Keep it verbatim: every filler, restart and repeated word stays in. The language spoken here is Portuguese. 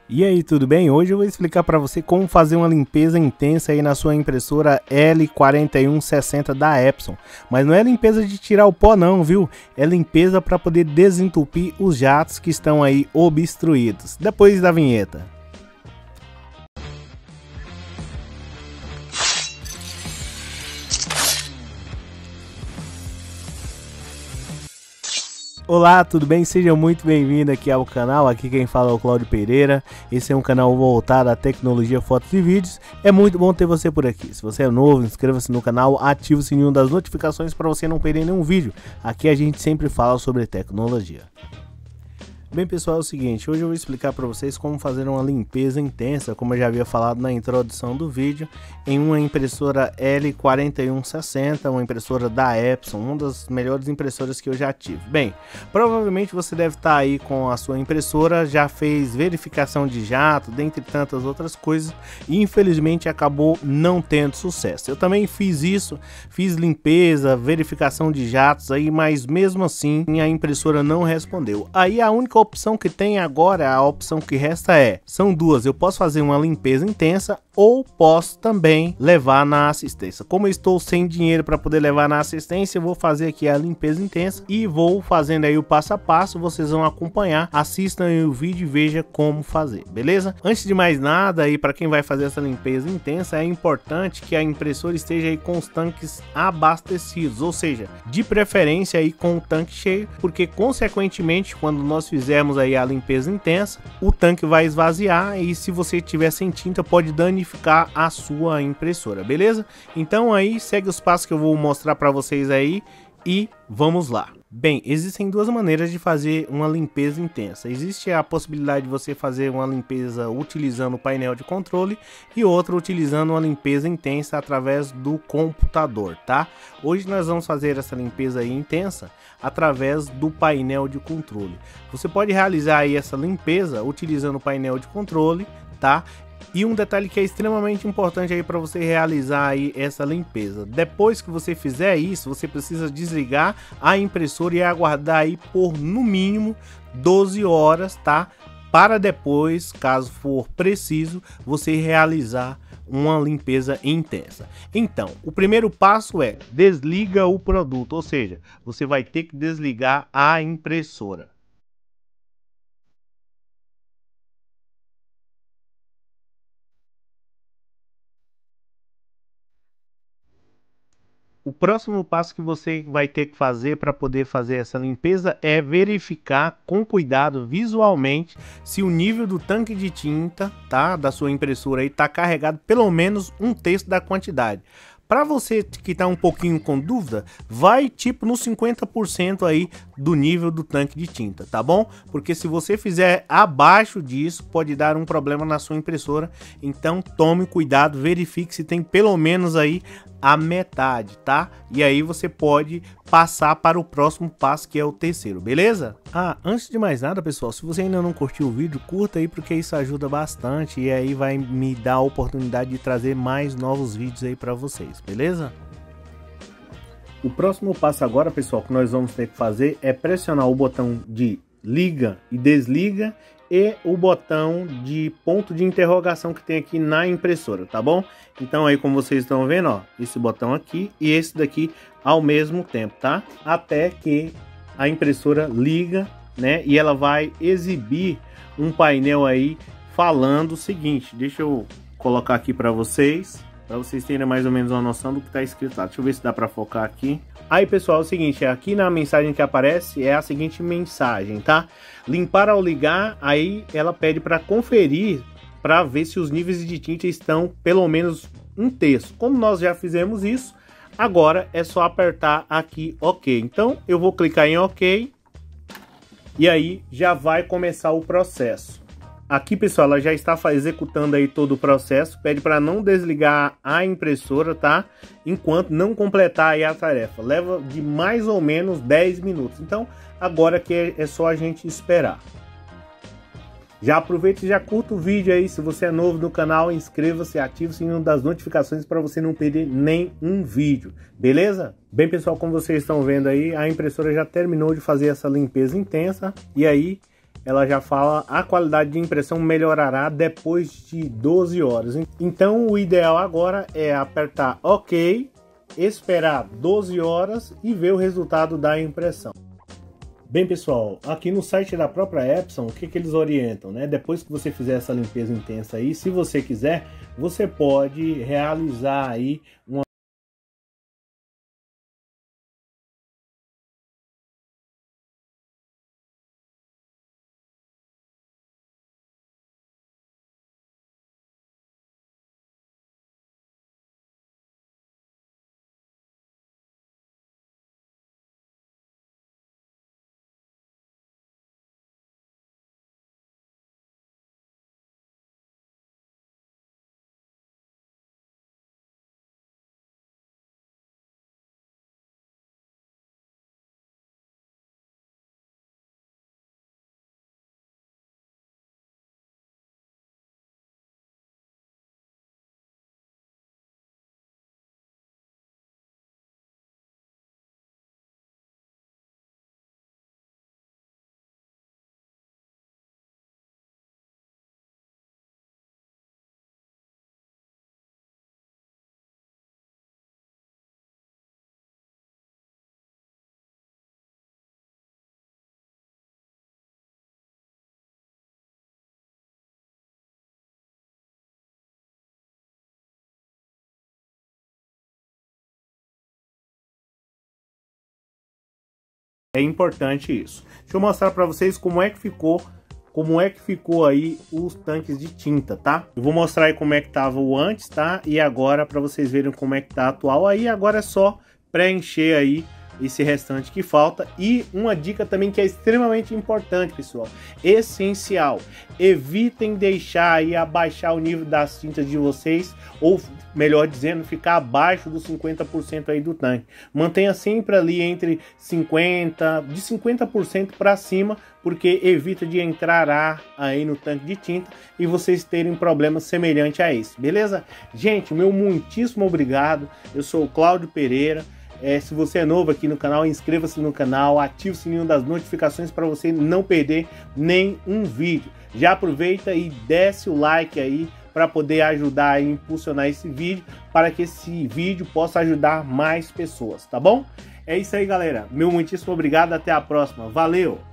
E aí, tudo bem? Hoje eu vou explicar para você como fazer uma limpeza intensa aí na sua impressora L quatro um seis zero da Epson. Mas não é limpeza de tirar o pó não, viu? É limpeza para poder desentupir os jatos que estão aí obstruídos. Depois da vinheta. Olá, tudo bem? Seja muito bem-vindo aqui ao canal. Aqui quem fala é o Cláudio Pereira. Esse é um canal voltado à tecnologia, fotos e vídeos. É muito bom ter você por aqui. Se você é novo, inscreva-se no canal, ative o sininho das notificações para você não perder nenhum vídeo. Aqui a gente sempre fala sobre tecnologia. Bem pessoal, é o seguinte, hoje eu vou explicar para vocês como fazer uma limpeza intensa, como eu já havia falado na introdução do vídeo, em uma impressora L quatro um seis zero, uma impressora da Epson, uma das melhores impressoras que eu já tive. Bem, provavelmente você deve estar aí com a sua impressora, já fez verificação de jato, dentre tantas outras coisas, e infelizmente acabou não tendo sucesso. Eu também fiz isso, fiz limpeza, verificação de jatos aí, mas mesmo assim a impressora não respondeu. Aí a única opção que tem agora, a opção que resta é, são duas, eu posso fazer uma limpeza intensa ou posso também levar na assistência. Como eu estou sem dinheiro para poder levar na assistência, eu vou fazer aqui a limpeza intensa e vou fazendo aí o passo a passo, vocês vão acompanhar, assistam aí o vídeo e veja como fazer, beleza? Antes de mais nada, aí para quem vai fazer essa limpeza intensa, é importante que a impressora esteja aí com os tanques abastecidos, ou seja, de preferência aí com o tanque cheio, porque consequentemente quando nós fizermos fizermos aí a limpeza intensa, o tanque vai esvaziar e se você tiver sem tinta pode danificar a sua impressora, beleza? Então aí segue os passos que eu vou mostrar para vocês aí e vamos lá. Bem, existem duas maneiras de fazer uma limpeza intensa. Existe a possibilidade de você fazer uma limpeza utilizando o painel de controle e outra utilizando uma limpeza intensa através do computador, tá? Hoje nós vamos fazer essa limpeza aí intensa através do painel de controle. Você pode realizar aí essa limpeza utilizando o painel de controle, tá? E um detalhe que é extremamente importante aí para você realizar aí essa limpeza. Depois que você fizer isso, você precisa desligar a impressora e aguardar aí por no mínimo doze horas, tá? Para depois, caso for preciso, você realizar uma limpeza intensa. Então, o primeiro passo é desliga o produto, ou seja, você vai ter que desligar a impressora. O próximo passo que você vai ter que fazer para poder fazer essa limpeza é verificar com cuidado visualmente se o nível do tanque de tinta, tá, da sua impressora aí tá carregado pelo menos um terço da quantidade. Para você que tá um pouquinho com dúvida, vai tipo no cinquenta por cento aí do nível do tanque de tinta, tá bom? Porque se você fizer abaixo disso, pode dar um problema na sua impressora. Então tome cuidado, verifique se tem pelo menos aí a metade, tá? E aí você pode passar para o próximo passo, que é o terceiro, beleza? Ah, antes de mais nada, pessoal, se você ainda não curtiu o vídeo, curta aí porque isso ajuda bastante e aí vai me dar a oportunidade de trazer mais novos vídeos aí para vocês, beleza? O próximo passo agora, pessoal, que nós vamos ter que fazer é pressionar o botão de liga e desliga e o botão de ponto de interrogação que tem aqui na impressora, tá bom? Então aí como vocês estão vendo, ó, esse botão aqui e esse daqui ao mesmo tempo, tá? Até que a impressora liga, né? E ela vai exibir um painel aí falando o seguinte, deixa eu colocar aqui para vocês, para vocês terem mais ou menos uma noção do que tá escrito lá. Deixa eu ver se dá para focar aqui. Aí pessoal, é o seguinte, aqui na mensagem que aparece é a seguinte mensagem, tá? Limpar ao ligar, aí ela pede para conferir, para ver se os níveis de tinta estão pelo menos um terço. Como nós já fizemos isso, agora é só apertar aqui OK. Então eu vou clicar em OK e aí já vai começar o processo. Aqui pessoal, ela já está executando aí todo o processo, pede para não desligar a impressora, tá? Enquanto não completar aí a tarefa, leva de mais ou menos dez minutos, então agora que é só a gente esperar. Já aproveita e já curta o vídeo aí, se você é novo no canal, inscreva-se e ative o sininho das notificações para você não perder nenhum vídeo, beleza? Bem pessoal, como vocês estão vendo aí, a impressora já terminou de fazer essa limpeza intensa e aí ela já fala a qualidade de impressão melhorará depois de doze horas. Então o ideal agora é apertar OK, esperar doze horas e ver o resultado da impressão. Bem pessoal, aqui no site da própria Epson, o que, que eles orientam, né? Depois que você fizer essa limpeza intensa aí, se você quiser, você pode realizar aí uma É importante isso. Deixa eu mostrar para vocês como é que ficou, como é que ficou aí os tanques de tinta, tá? Eu vou mostrar aí como é que tava o antes, tá? E agora para vocês verem como é que tá atual. Aí agora é só preencher aí esse restante que falta. E uma dica também que é extremamente importante, pessoal, essencial: evitem deixar aí abaixar o nível das tintas de vocês, ou melhor dizendo, ficar abaixo dos cinquenta por cento aí do tanque. Mantenha sempre ali entre cinquenta, de cinquenta por cento para cima, porque evita de entrar ar aí no tanque de tinta e vocês terem problemas semelhantes a esse, beleza? Gente, meu muitíssimo obrigado. Eu sou o Cláudio Pereira. É, se você é novo aqui no canal, inscreva-se no canal, ative o sininho das notificações para você não perder nenhum vídeo. Já aproveita e desce o like aí para poder ajudar a impulsionar esse vídeo, para que esse vídeo possa ajudar mais pessoas, tá bom? É isso aí, galera. Meu muitíssimo obrigado, até a próxima. Valeu!